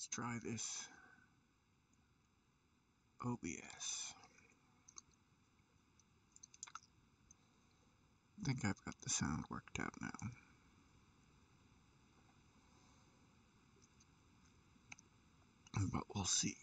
Let's try this OBS. I think I've got the sound worked out now. But we'll see.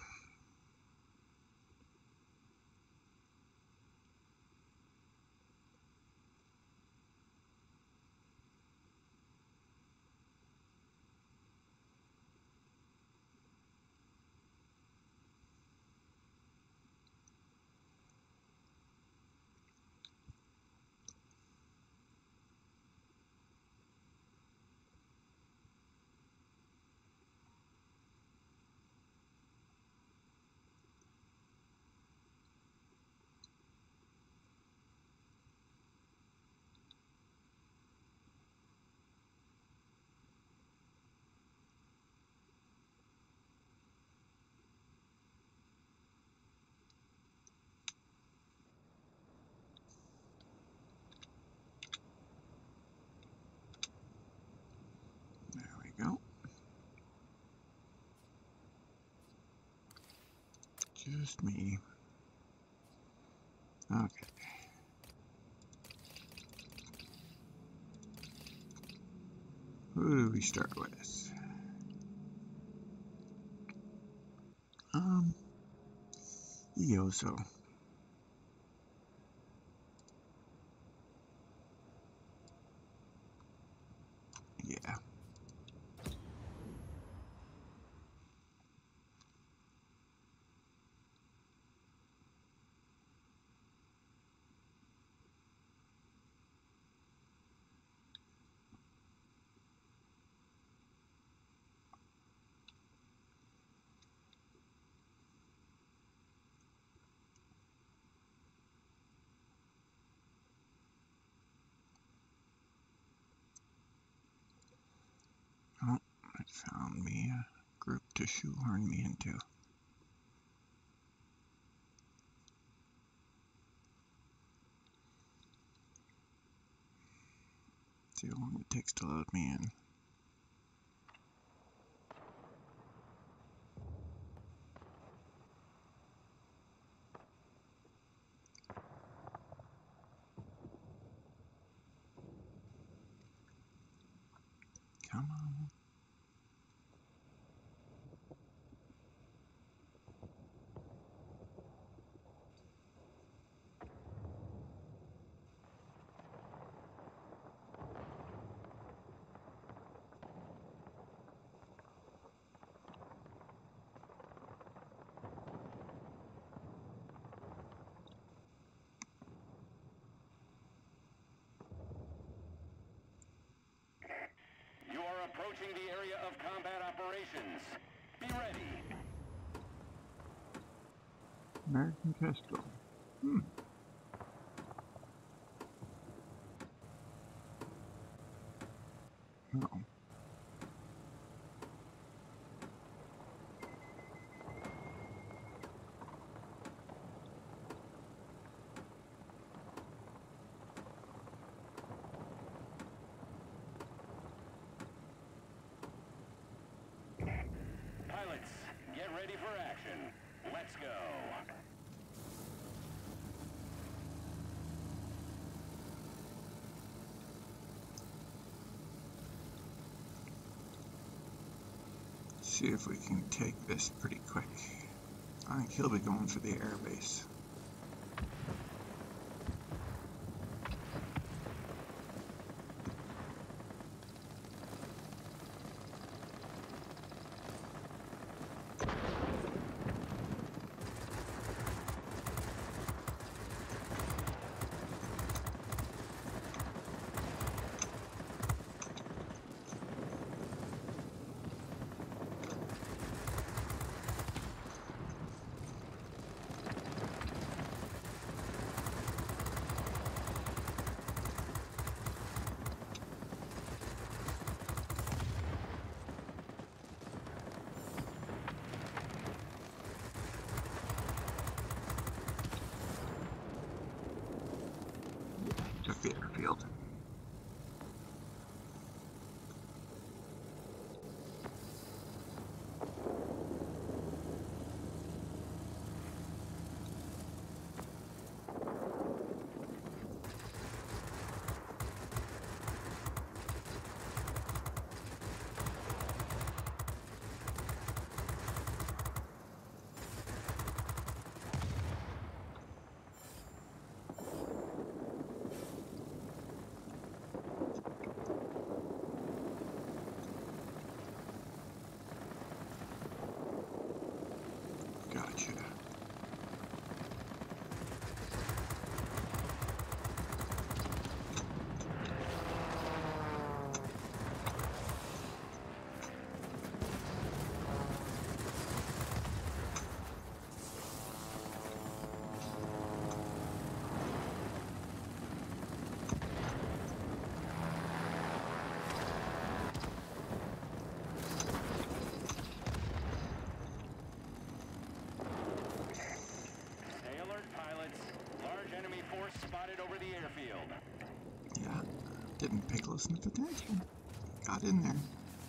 There we go. Just me. Okay. Who do we start with? Yoso. Yeah. Oh, it found me a group to shoehorn me into. See how long it takes to load me in. Come on. You are approaching the area of combat operations. Be ready. American Kestrel. Oh. Pilots, get ready for action. Let's go. See if we can take this pretty quick. I think he'll be going for the airbase. To the airfield. Pay close enough attention. Got in there.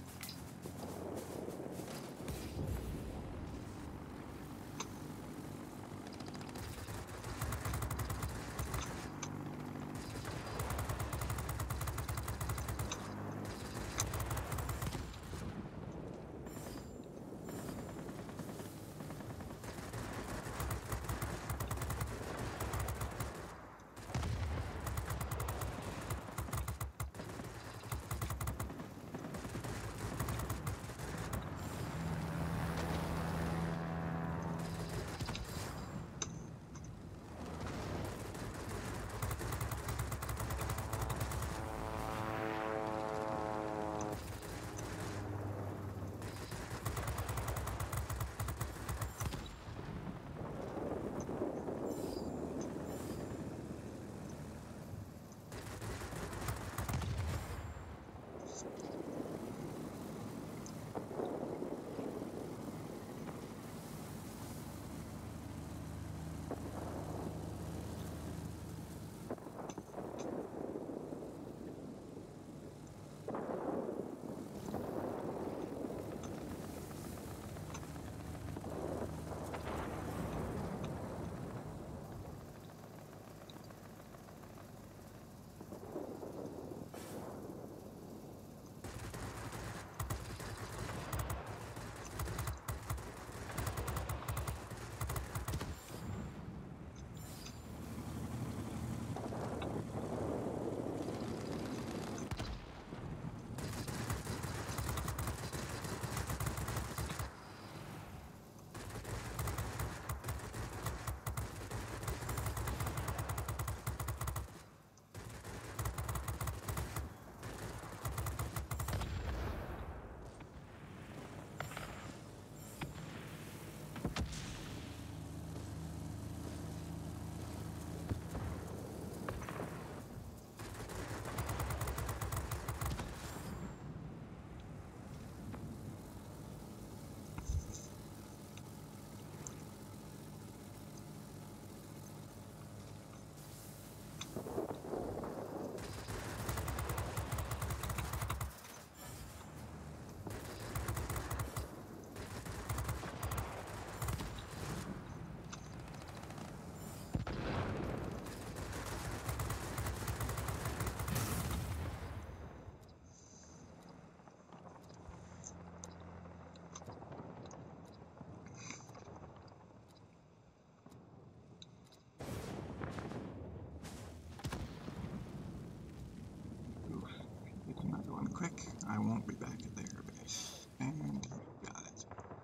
Quick, I won't be back at the airbase. And got it.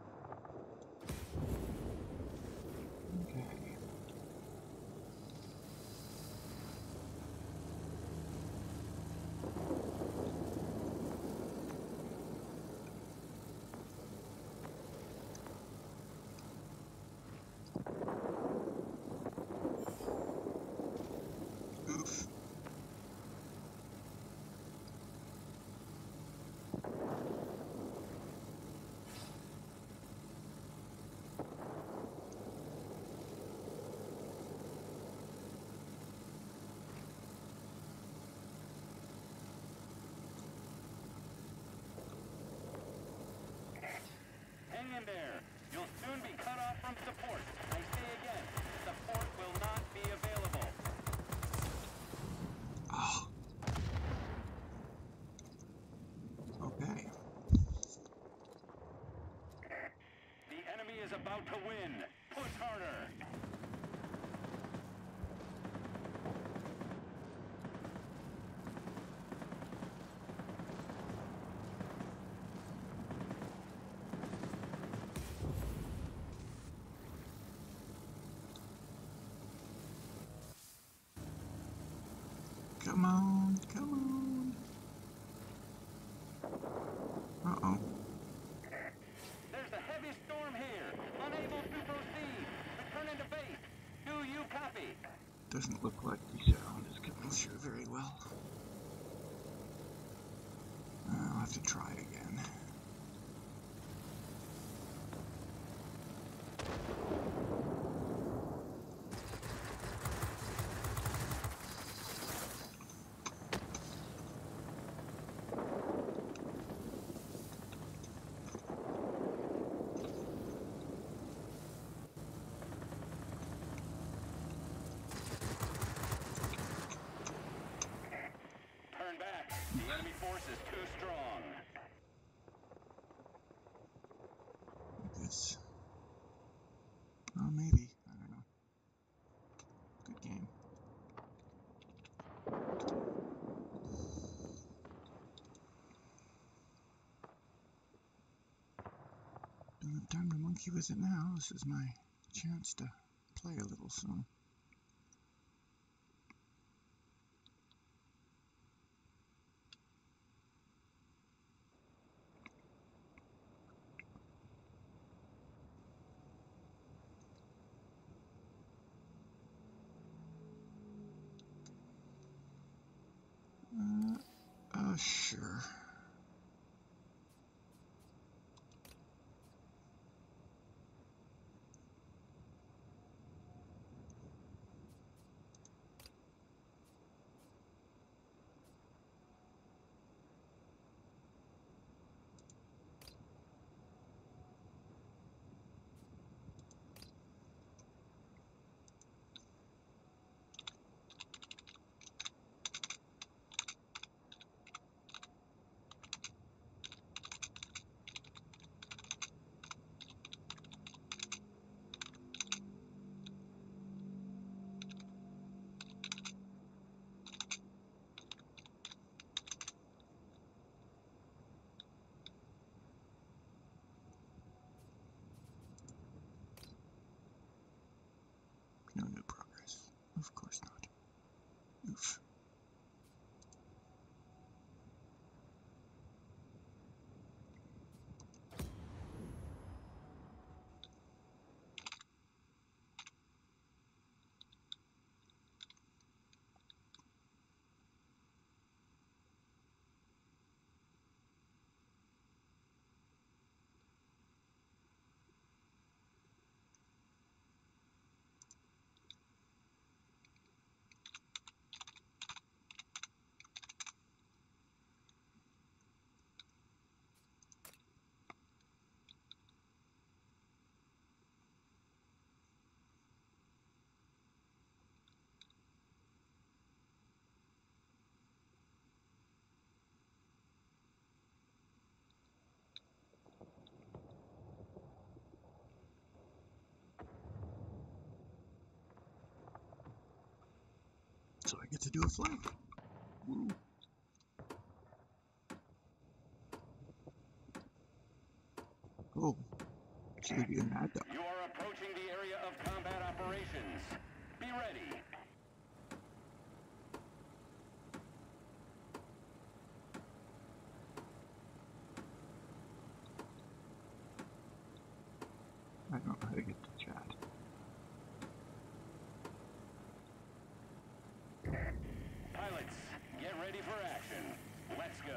Okay. Oof. Hang in there. You'll soon be cut off from support. I say again, support will not be available. Oh. Okay. The enemy is about to win. Push harder. Come on, come on. Uh-oh. There's a heavy storm here. Unable to proceed. Return into base. Do you copy? Doesn't look like the sound is coming through very well. I'll have to try it again. Good game. Don't have time to monkey with it now. This is my chance to play a little soon. Sure. No new progress. Of course not. Oof. So I get to do a flank. Woo. Oh, should we be mad though? You are approaching the area of combat operations. Be ready. I don't know how to get to chat. Pilots, get ready for action. Let's go.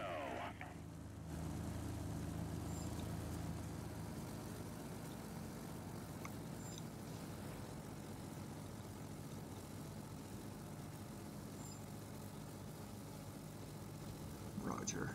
Roger.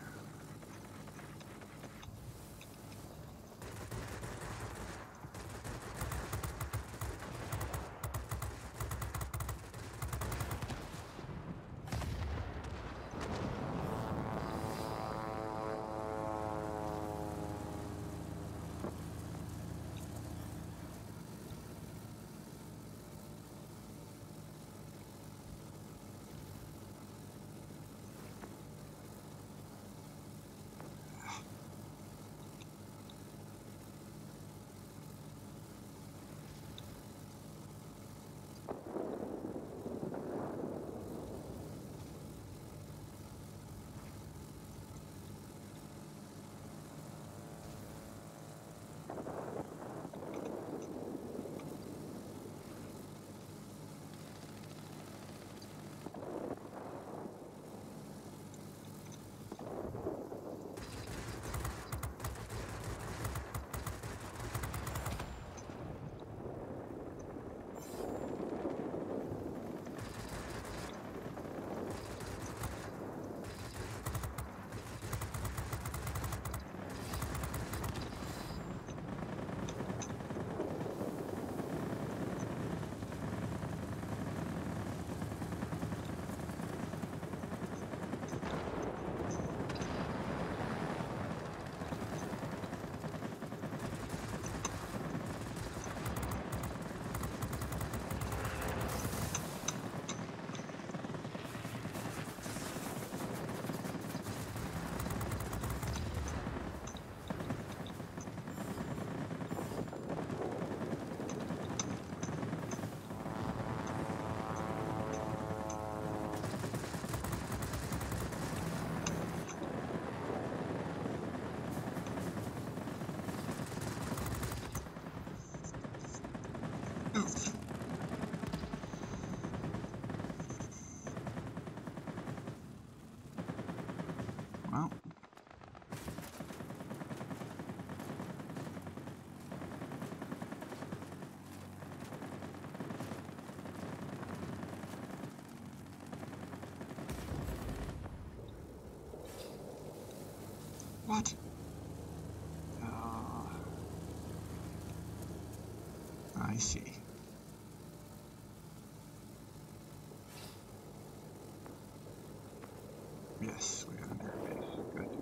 What? I see. Yes, we got an airbase. Good.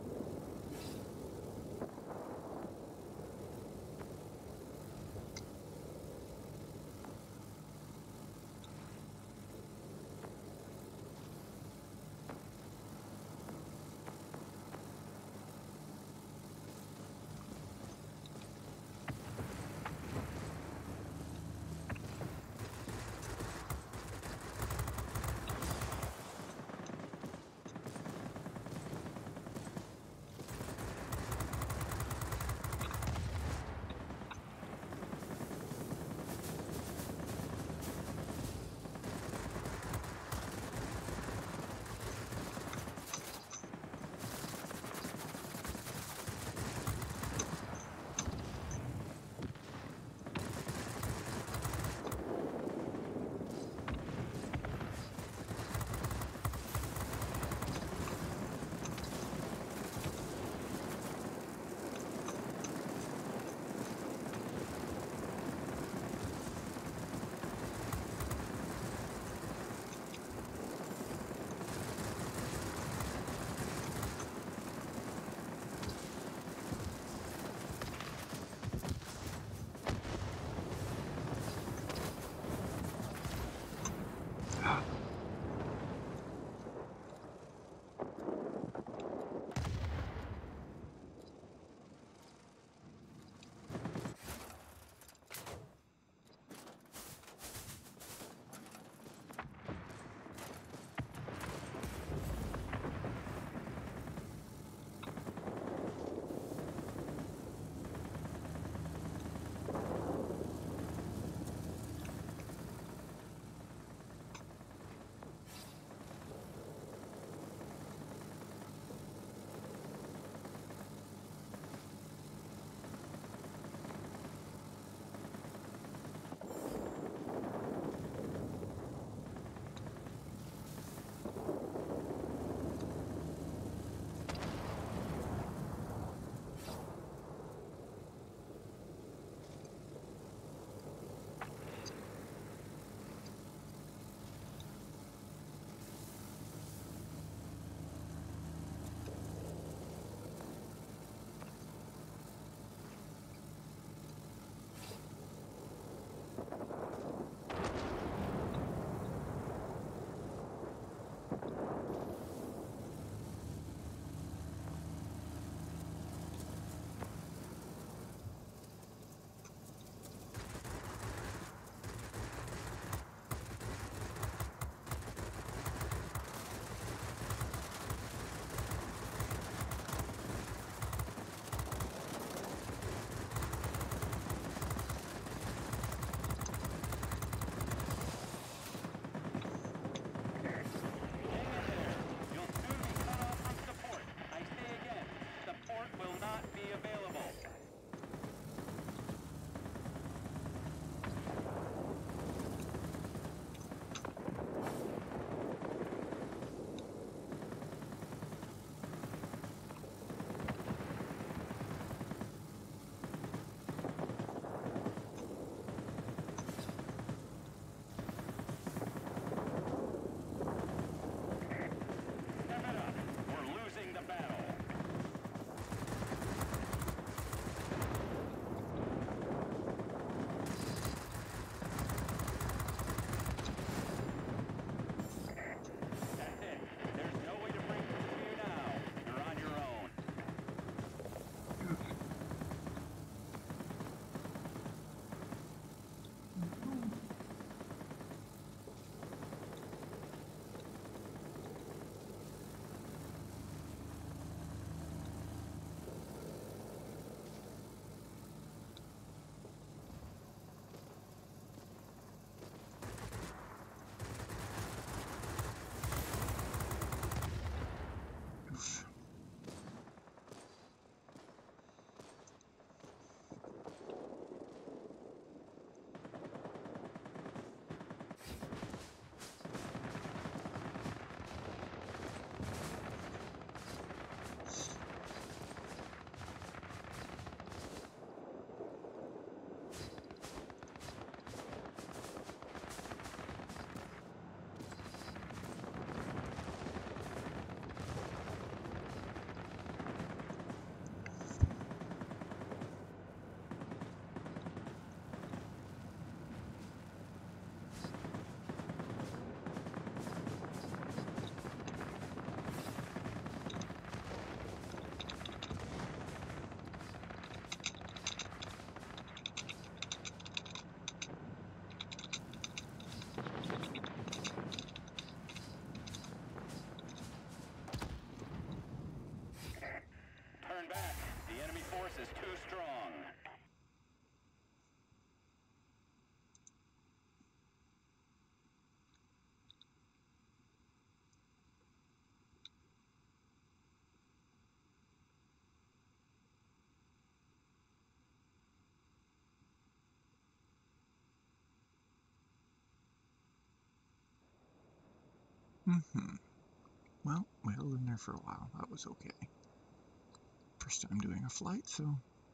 Well, we held in there for a while. That was okay. First time doing a flight, so...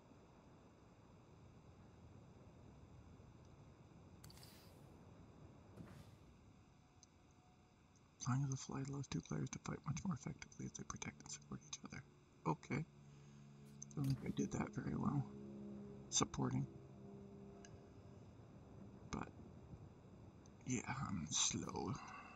Flying as a flight allows two players to fight much more effectively as they protect and support each other. Okay. Don't think I did that very well. Supporting. But, yeah, I'm slow.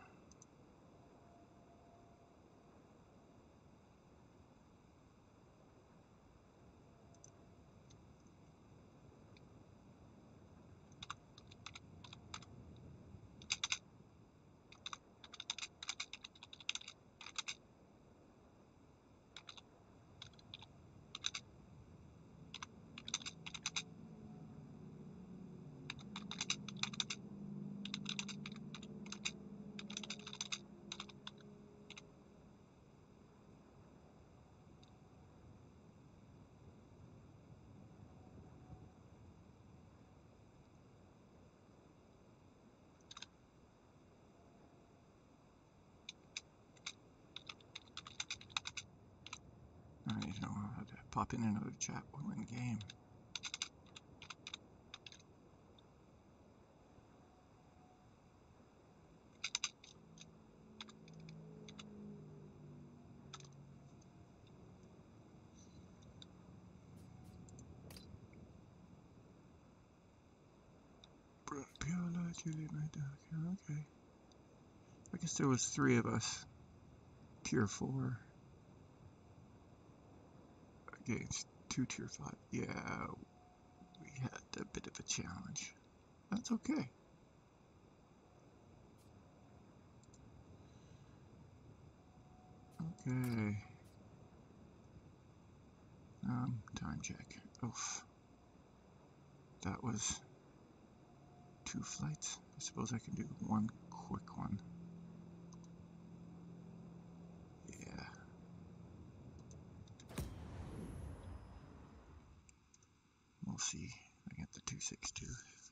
I need to know how to pop in and out of chat while in game. Okay. I guess there was 3 of us. Tier 4 against 2 Tier 5. Yeah, we had a bit of a challenge. That's okay. Okay. Time check. Oof. That was 2 flights. I suppose I can do one quick one. Yeah. We'll see. I get the 262.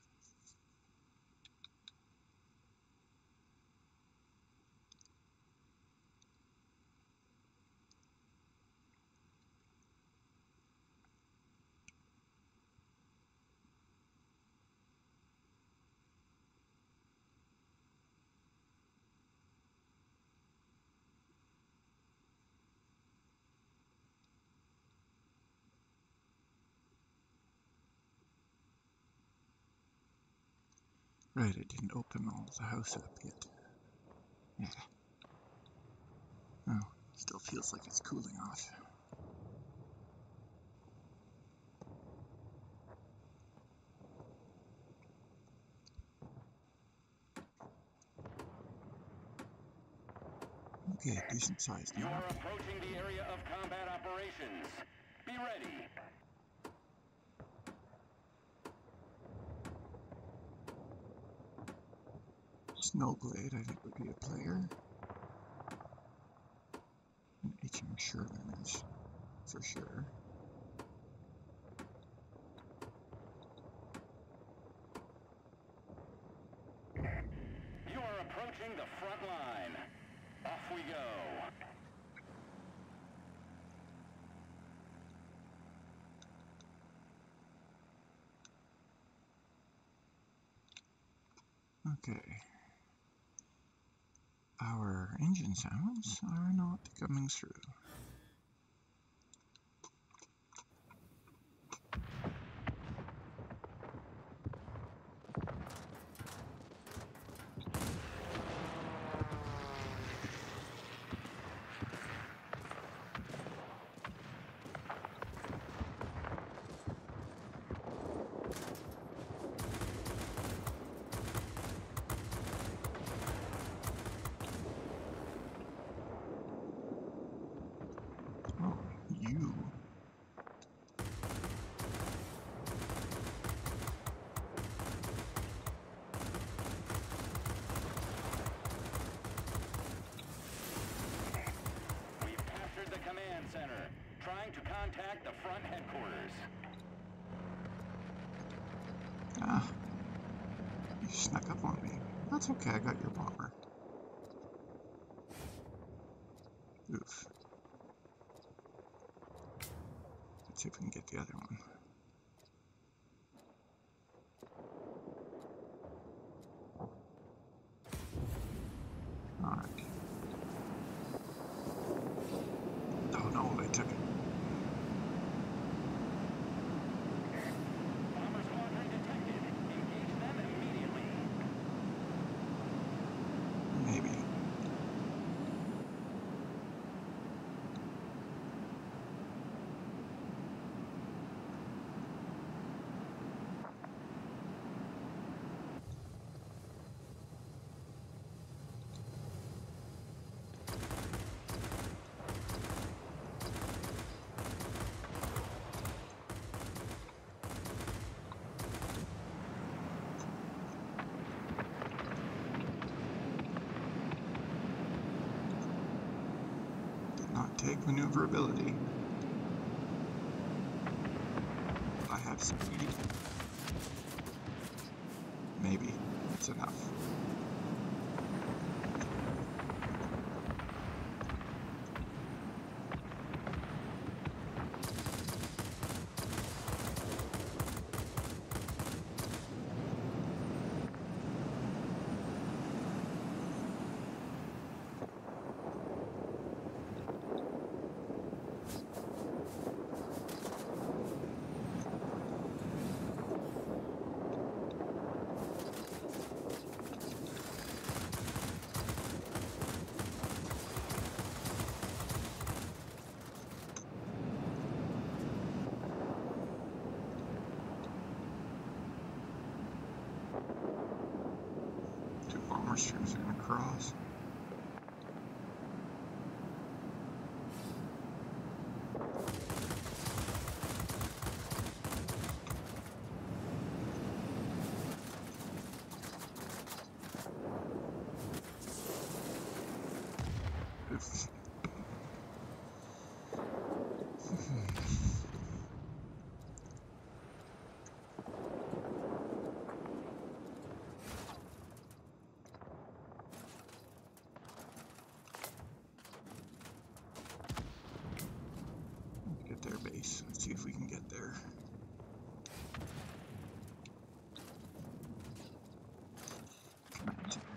Right, I didn't open all the house up yet. Yeah. Oh, still feels like it's cooling off. Okay, decent size now. You are approaching the area of combat operations. Be ready. Snowblade, I think, would be a player. And H.M. Sherman is for sure. You are approaching the front line. Off we go. Okay. Our engine sounds are not coming through. Oh, you. We've captured the command center. Trying to contact the front headquarters. Ah, you snuck up on me. That's okay, I got your bomber. Oof. Let's see if we can get the other one. Alright. Oh no, I took it. Bomber squadron detected. Engage them immediately. Maybe. Did not take maneuverability. I have speed. Maybe. That's enough. Two bomber streams are gonna cross. Oof. Get their base. Let's see if we can get there. Command center.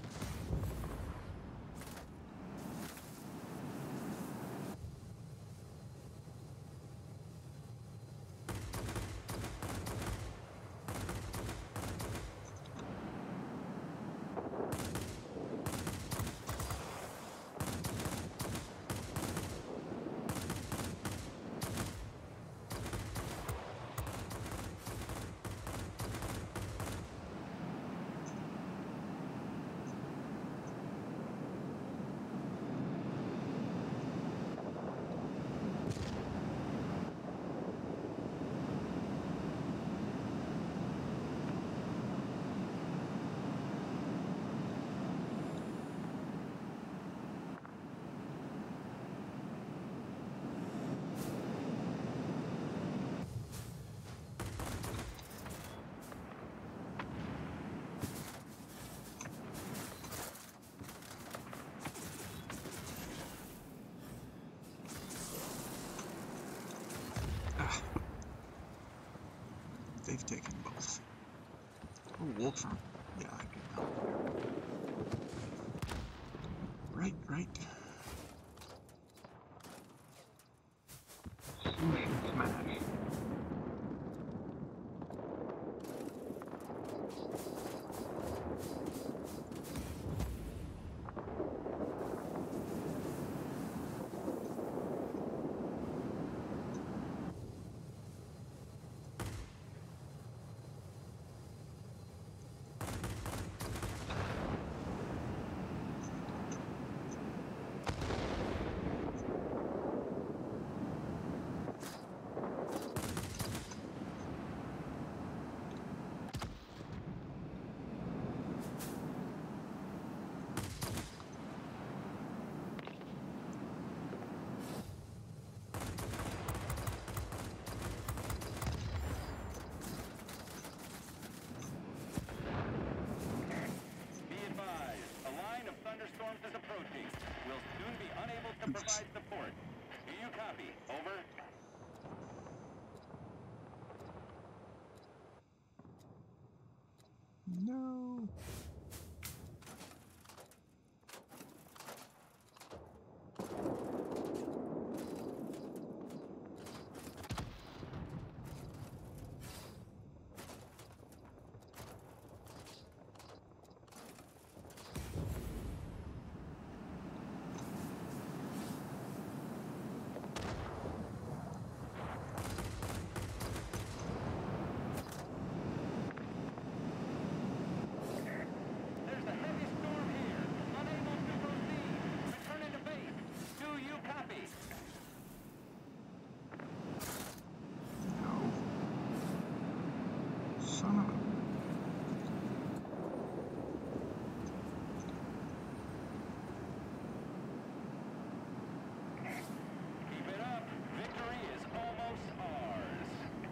Ah, they've taken both. Oh, Wolfram. Yeah, I can help. Right, right. Swoosh and smash. storm is approaching. We'll soon be unable to provide support. Do you copy? Over. No. There's a heavy storm here. Unable to proceed. Returning to base. Do you copy? No. Son of a... Keep it up. Victory is almost ours.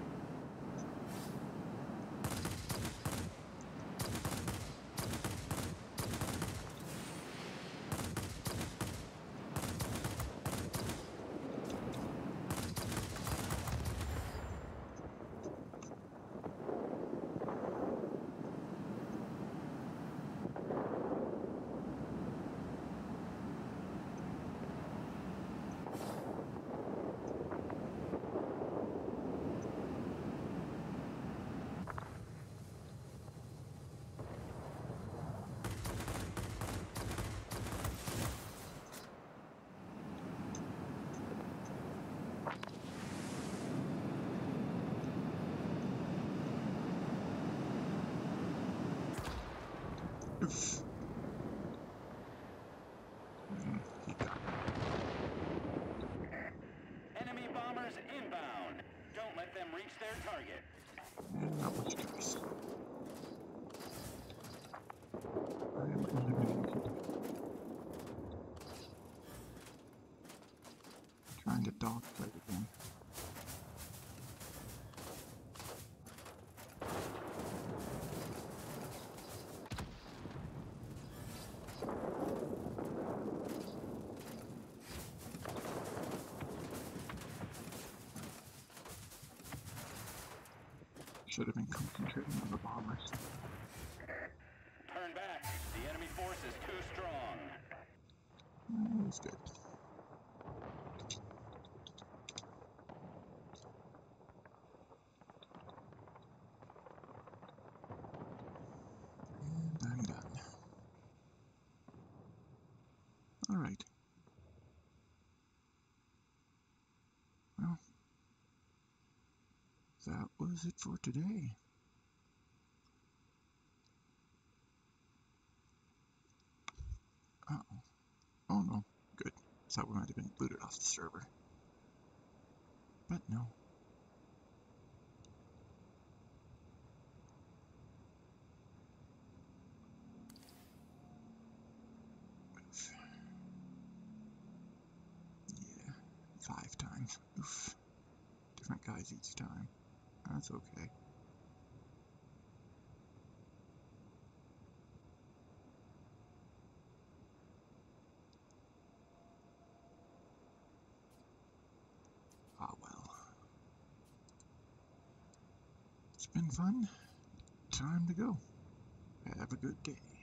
Oof. He got me. Enemy bombers inbound. Don't let them reach their target. And not much choice. I am eliminated. Trying to dogfight again. Should have been concentrating on the bombers. Turn back. The enemy force is too strong. That was good. And I'm done. Alright. Well, that was it for today. Uh-oh. Oh no. Good. Thought we might have been booted off the server. But no. Yeah. 5 times. Oof. Different guys each time. That's okay. Ah well. It's been fun. Time to go. Have a good day.